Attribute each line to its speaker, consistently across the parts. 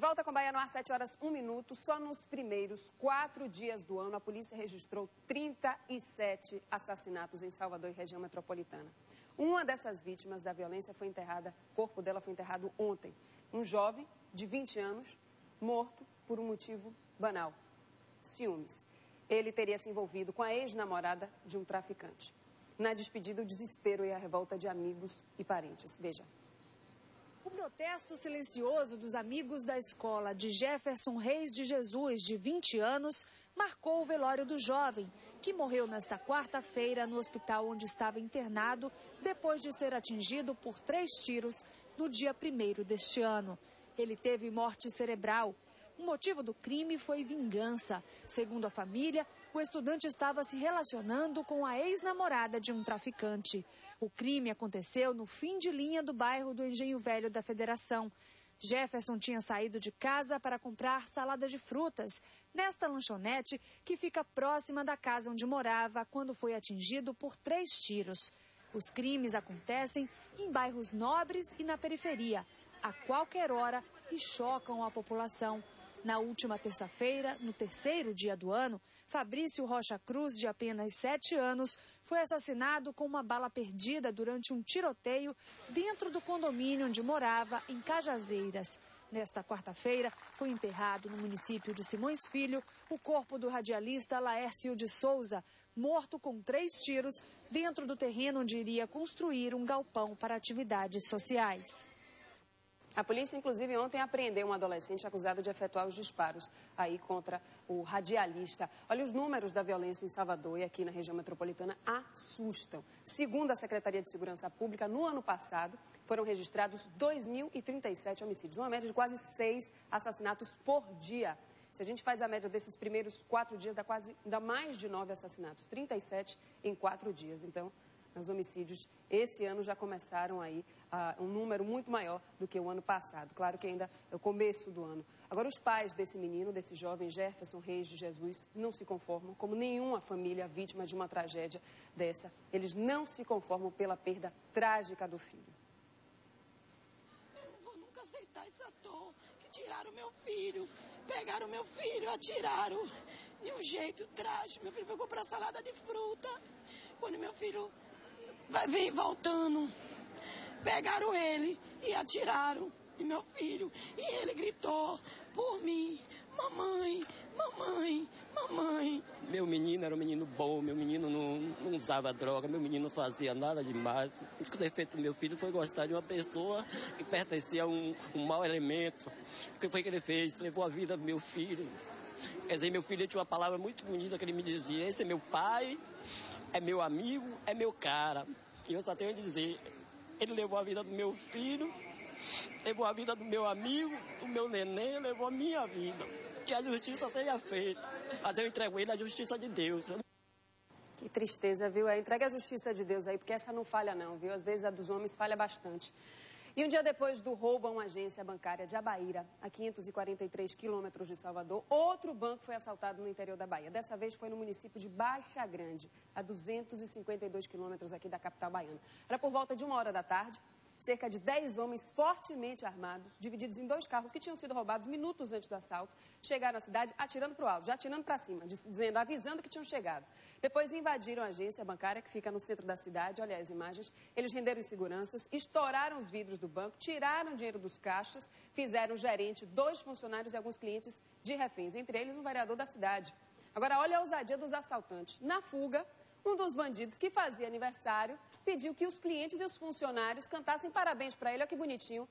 Speaker 1: volta com Bahia no ar, 7h01. Só nos primeiros 4 dias do ano, a polícia registrou 37 assassinatos em Salvador e região metropolitana. Uma dessas vítimas da violência foi enterrada, o corpo dela foi enterrado ontem. Um jovem de 20 anos, morto por um motivo banal: ciúmes. Ele teria se envolvido com a ex-namorada de um traficante. Na despedida, o desespero e a revolta de amigos e parentes. Veja.
Speaker 2: O protesto silencioso dos amigos da escola de Jefferson Reis de Jesus, de 20 anos, marcou o velório do jovem, que morreu nesta quarta-feira no hospital onde estava internado, depois de ser atingido por 3 tiros no dia 1º deste ano. Ele teve morte cerebral. O motivo do crime foi vingança. Segundo a família, o estudante estava se relacionando com a ex-namorada de um traficante. O crime aconteceu no fim de linha do bairro do Engenho Velho da Federação. Jefferson tinha saído de casa para comprar salada de frutas nesta lanchonete que fica próxima da casa onde morava quando foi atingido por 3 tiros. Os crimes acontecem em bairros nobres e na periferia, a qualquer hora, e chocam a população. Na última terça-feira, no 3º dia do ano, Fabrício Rocha Cruz, de apenas 7 anos, foi assassinado com uma bala perdida durante um tiroteio dentro do condomínio onde morava, em Cajazeiras. Nesta quarta-feira, foi enterrado no município de Simões Filho o corpo do radialista Laércio de Souza, morto com 3 tiros dentro do terreno onde iria construir um galpão para atividades sociais.
Speaker 1: A polícia, inclusive, ontem apreendeu um adolescente acusado de efetuar os disparos aí contra o radialista. Olha, os números da violência em Salvador e aqui na região metropolitana assustam. Segundo a Secretaria de Segurança Pública, no ano passado foram registrados 2.037 homicídios, uma média de quase 6 assassinatos por dia. Se a gente faz a média desses primeiros 4 dias, dá mais de 9 assassinatos, 37 em 4 dias. Então, os homicídios esse ano já começaram aí um número muito maior do que o ano passado. Claro que ainda é o começo do ano. Agora, os pais desse menino, desse jovem Jefferson Reis de Jesus, não se conformam, como nenhuma família vítima de uma tragédia dessa. Eles não se conformam pela perda trágica do filho.
Speaker 3: Eu não vou nunca aceitar essa dor, que tiraram meu filho, pegaram meu filho, atiraram de um jeito trágico. Meu filho foi comprar salada de fruta. Quando meu filho vem voltando, pegaram ele e atiraram de meu filho. E ele gritou por mim: mamãe, mamãe, mamãe.
Speaker 4: Meu menino era um menino bom, meu menino não usava droga, meu menino não fazia nada demais. O que o defeito do meu filho foi gostar de uma pessoa que pertencia a um mau elemento. O que foi que ele fez? Levou a vida do meu filho. Quer dizer, meu filho tinha uma palavra muito bonita que ele me dizia: esse é meu pai, é meu amigo, é meu cara. E eu só tenho a dizer: ele levou a vida do meu filho, levou a vida do meu amigo, do meu neném, levou a minha vida. Que a justiça seja feita. Mas eu entrego ele à justiça de Deus.
Speaker 1: Que tristeza, viu? Entregue a justiça de Deus aí, porque essa não falha não, viu? Às vezes a dos homens falha bastante. E um dia depois do roubo a uma agência bancária de Abaíra, a 543 quilômetros de Salvador, outro banco foi assaltado no interior da Bahia. Dessa vez foi no município de Baixa Grande, a 252 quilômetros aqui da capital baiana. Era por volta de 1h da tarde. Cerca de 10 homens fortemente armados, divididos em 2 carros que tinham sido roubados minutos antes do assalto, chegaram à cidade atirando para o alto, já atirando para cima, avisando que tinham chegado. Depois invadiram a agência bancária que fica no centro da cidade. Olha as imagens. Eles renderam os seguranças, estouraram os vidros do banco, tiraram dinheiro dos caixas, fizeram o gerente, 2 funcionários e alguns clientes de reféns, entre eles um vereador da cidade. Agora, olha a ousadia dos assaltantes. Na fuga, um dos bandidos que fazia aniversário pediu que os clientes e os funcionários cantassem parabéns para ele. Olha que bonitinho.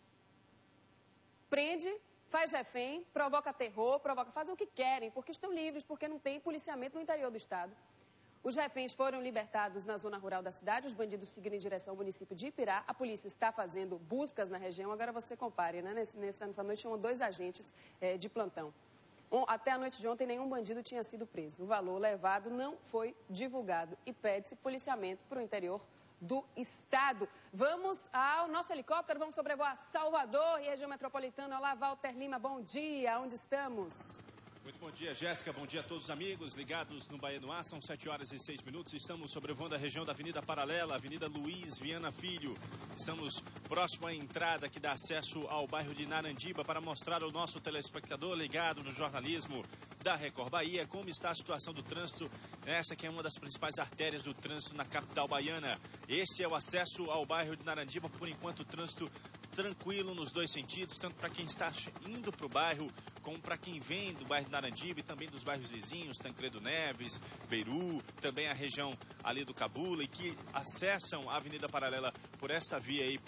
Speaker 1: Prende, faz refém, provoca terror, fazem o que querem, porque estão livres, porque não tem policiamento no interior do estado. Os reféns foram libertados na zona rural da cidade, os bandidos seguiram em direção ao município de Ipirá. A polícia está fazendo buscas na região. Agora você compare, né? Nessa noite tinham 2 agentes de plantão. Até a noite de ontem, nenhum bandido tinha sido preso. O valor levado não foi divulgado e pede-se policiamento para o interior do estado. Vamos ao nosso helicóptero, vamos sobrevoar Salvador e região metropolitana. Olá, Walter Lima, bom dia. Onde estamos?
Speaker 5: Muito bom dia, Jéssica. Bom dia a todos os amigos ligados no Bahia no Ar. São 7h06. Estamos sobrevoando a região da Avenida Paralela, Avenida Luiz Viana Filho. Estamos próximo à entrada que dá acesso ao bairro de Narandiba para mostrar ao nosso telespectador ligado no jornalismo da Record Bahia como está a situação do trânsito. Essa que é uma das principais artérias do trânsito na capital baiana. Este é o acesso ao bairro de Narandiba. Por enquanto, o trânsito tranquilo nos dois sentidos, tanto para quem está indo para o bairro, como para quem vem do bairro de Narandiba e também dos bairros vizinhos, Tancredo Neves, Beru, também a região ali do Cabula, e que acessam a Avenida Paralela por esta via aí,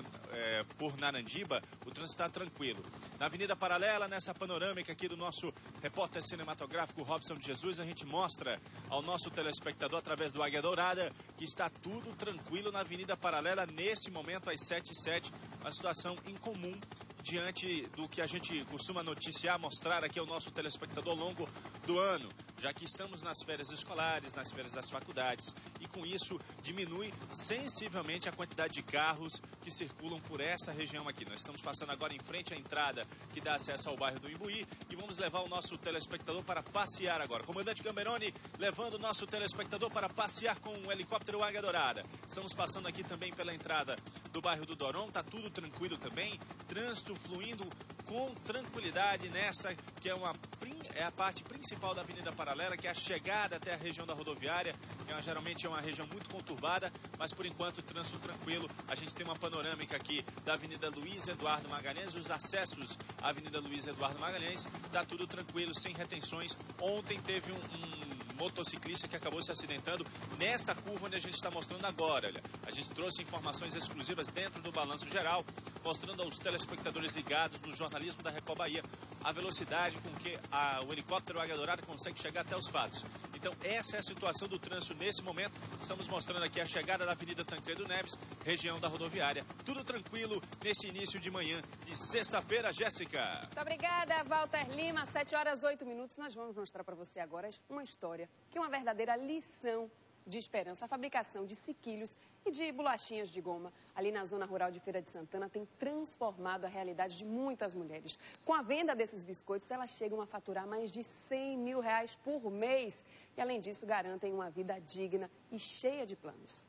Speaker 5: por Narandiba, o trânsito está tranquilo. Na Avenida Paralela, nessa panorâmica aqui do nosso repórter cinematográfico Robson de Jesus, a gente mostra ao nosso telespectador, através do Águia Dourada, que está tudo tranquilo na Avenida Paralela nesse momento, às 7h07, uma situação incomum diante do que a gente costuma noticiar, mostrar aqui ao nosso telespectador ao longo do ano, já que estamos nas férias escolares, nas férias das faculdades, e com isso diminui sensivelmente a quantidade de carros que circulam por essa região aqui. Nós estamos passando agora em frente à entrada que dá acesso ao bairro do Imbuí e vamos levar o nosso telespectador para passear agora. Comandante Gamberoni levando o nosso telespectador para passear com o helicóptero Águia Dourada. Estamos passando aqui também pela entrada do bairro do Doron, está tudo tranquilo também, trânsito fluindo com tranquilidade nessa que é a parte principal da Avenida Paralela, que é a chegada até a região da rodoviária, que geralmente é uma região muito conturbada, mas por enquanto trânsito tranquilo. A gente tem uma panorâmica aqui da Avenida Luiz Eduardo Magalhães, os acessos à Avenida Luiz Eduardo Magalhães, está tudo tranquilo, sem retenções. Ontem teve um motociclista que acabou se acidentando nesta curva onde a gente está mostrando agora. Olha, a gente trouxe informações exclusivas dentro do Balanço Geral, mostrando aos telespectadores ligados no jornalismo da Record Bahia a velocidade com que o helicóptero Águia Dourada consegue chegar até os fatos. Então essa é a situação do trânsito nesse momento. Estamos mostrando aqui a chegada da Avenida Tancredo Neves, região da rodoviária. Tudo tranquilo nesse início de manhã de sexta-feira, Jéssica.
Speaker 1: Muito obrigada, Walter Lima. 7h08. Nós vamos mostrar para você agora uma história que é uma verdadeira lição de esperança. A fabricação de sequilhos e de bolachinhas de goma ali na zona rural de Feira de Santana tem transformado a realidade de muitas mulheres. Com a venda desses biscoitos, elas chegam a faturar mais de R$100 mil por mês. E, além disso, garantem uma vida digna e cheia de planos.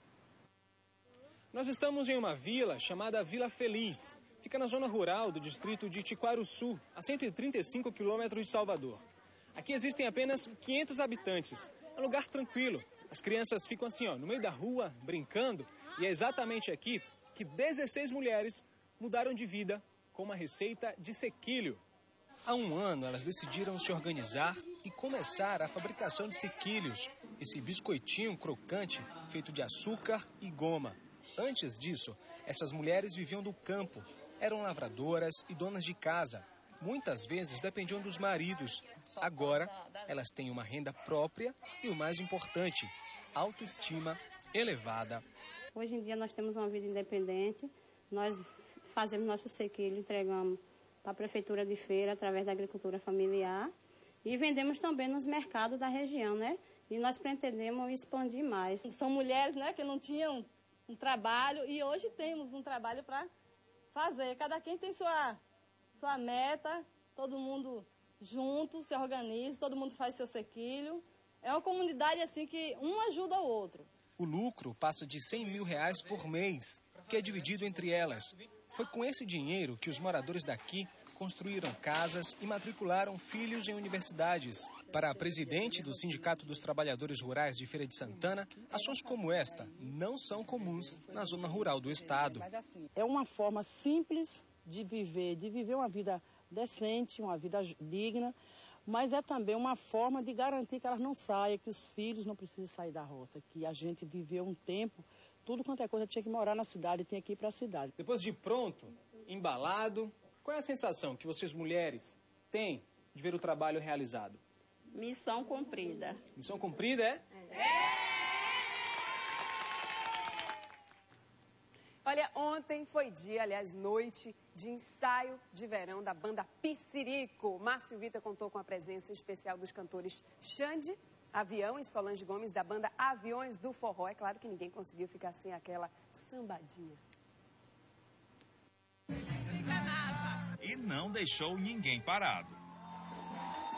Speaker 6: Nós estamos em uma vila chamada Vila Feliz. Fica na zona rural do distrito de Tiquaruçu, a 135 quilômetros de Salvador. Aqui existem apenas 500 habitantes. É um lugar tranquilo. As crianças ficam assim, no meio da rua, brincando. E é exatamente aqui que 16 mulheres mudaram de vida com uma receita de sequilho. Há um ano, elas decidiram se organizar e começar a fabricação de sequilhos. Esse biscoitinho crocante feito de açúcar e goma. Antes disso, essas mulheres viviam do campo. Eram lavradoras e donas de casa. Muitas vezes dependiam dos maridos. Agora, elas têm uma renda própria e, o mais importante, autoestima elevada.
Speaker 7: Hoje em dia nós temos uma vida independente. Nós fazemos nosso sequilho, entregamos para a Prefeitura de Feira através da agricultura familiar e vendemos também nos mercados da região, né? E nós pretendemos expandir mais. São mulheres, né, que não tinham um trabalho e hoje temos um trabalho para fazer. Cada quem tem sua meta, todo mundo junto, se organiza, todo mundo faz seu sequilho. É uma comunidade assim que um ajuda o outro.
Speaker 6: O lucro passa de R$100 mil por mês, que é dividido entre elas. Foi com esse dinheiro que os moradores daqui construíram casas e matricularam filhos em universidades. Para a presidente do Sindicato dos Trabalhadores Rurais de Feira de Santana, ações como esta não são comuns na zona rural do estado.
Speaker 8: É uma forma simples de viver uma vida decente, uma vida digna, mas é também uma forma de garantir que elas não saiam, que os filhos não precisem sair da roça, que a gente viveu um tempo, tudo quanto é coisa tinha que morar na cidade, tinha que ir para a cidade.
Speaker 6: Depois de pronto, embalado, qual é a sensação que vocês mulheres têm de ver o trabalho realizado?
Speaker 7: Missão cumprida.
Speaker 6: Missão cumprida, é?
Speaker 1: Olha, ontem foi noite de ensaio de verão da banda Pissirico. Márcio Vitor contou com a presença especial dos cantores Xande, Avião e Solange Gomes da banda Aviões do Forró. É claro que ninguém conseguiu ficar sem aquela sambadinha.
Speaker 9: E não deixou ninguém parado.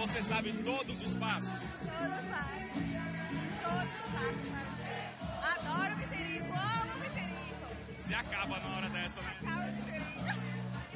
Speaker 5: você sabe todos os passos?
Speaker 9: Todos os passos. Adoro o Pissirico, amo o Pissirico.
Speaker 5: Se acaba na hora dessa, né?
Speaker 9: Acaba o Pissirico.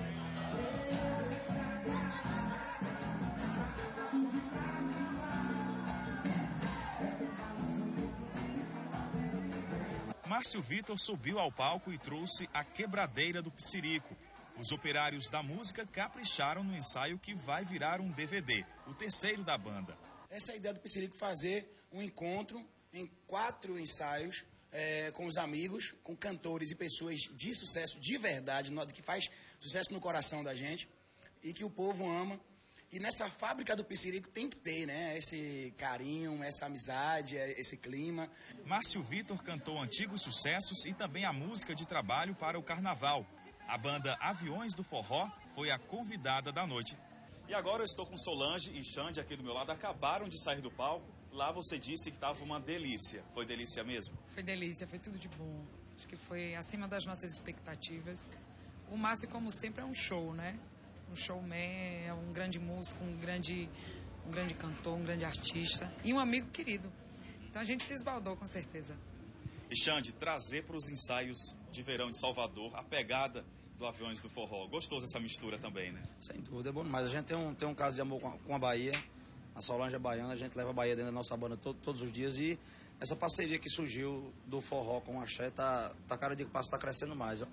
Speaker 5: Márcio Vitor subiu ao palco e trouxe a quebradeira do Pissirico. Os operários da música capricharam no ensaio que vai virar um DVD, o terceiro da banda.
Speaker 10: Essa é a ideia do Pissirico, fazer um encontro em 4 ensaios com os amigos, com cantores e pessoas de sucesso de verdade, que faz sucesso no coração da gente e que o povo ama. E nessa fábrica do Pissirico tem que ter, né, esse carinho, essa amizade, esse clima.
Speaker 5: Márcio Vitor cantou antigos sucessos e também a música de trabalho para o carnaval. A banda Aviões do Forró foi a convidada da noite.
Speaker 11: E agora eu estou com Solange e Xande aqui do meu lado, acabaram de sair do palco. Lá você disse que estava uma delícia. Foi delícia mesmo?
Speaker 12: Foi delícia, foi tudo de bom. Acho que foi acima das nossas expectativas. O Márcio, como sempre, é um show, né? Um showman, é um grande músico, um grande cantor, um grande artista e um amigo querido. Então a gente se esbaldou, com certeza.
Speaker 11: E Xande, trazer para os ensaios de verão de Salvador a pegada do Aviões do Forró. Gostoso essa mistura também, né?
Speaker 10: Sem dúvida, é bom demais. A gente tem um caso de amor com a Bahia. A Solange é baiana, a gente leva a Bahia dentro da nossa banda todos os dias. E essa parceria que surgiu do forró com o axé, tá cada dia que passa, tá crescendo mais.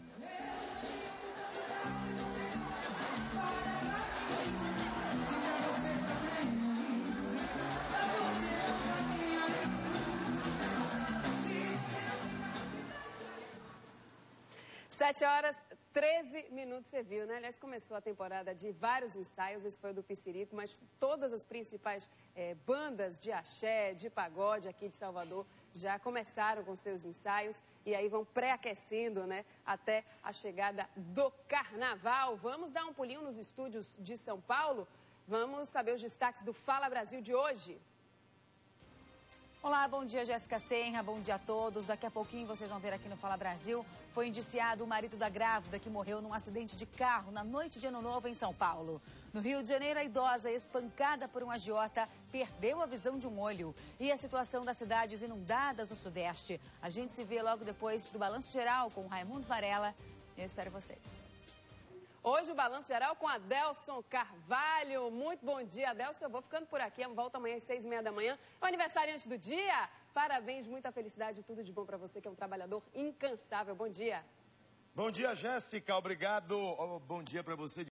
Speaker 1: 7h13, você viu, né? Aliás, começou a temporada de vários ensaios, esse foi o do Pissirico, mas todas as principais bandas de axé, de pagode aqui de Salvador já começaram com seus ensaios e aí vão pré-aquecendo, né, até a chegada do carnaval. Vamos dar um pulinho nos estúdios de São Paulo? Vamos saber os destaques do Fala Brasil de hoje.
Speaker 13: Olá, bom dia, Jéssica Senra, bom dia a todos. Daqui a pouquinho vocês vão ver aqui no Fala Brasil. Foi indiciado o marido da grávida que morreu num acidente de carro na noite de Ano Novo em São Paulo. No Rio de Janeiro, a idosa espancada por um agiota perdeu a visão de um olho. E a situação das cidades inundadas no Sudeste. A gente se vê logo depois do Balanço Geral com o Raimundo Varela. Eu espero vocês.
Speaker 1: Hoje o Balanço Geral com Adelson Carvalho. Muito bom dia, Adelson. Eu vou ficando por aqui. Eu volto amanhã às 6h30 da manhã. É o aniversariante do dia. Parabéns, muita felicidade e tudo de bom para você, que é um trabalhador incansável. Bom dia.
Speaker 14: Bom dia, Jéssica. Obrigado. Bom dia para você.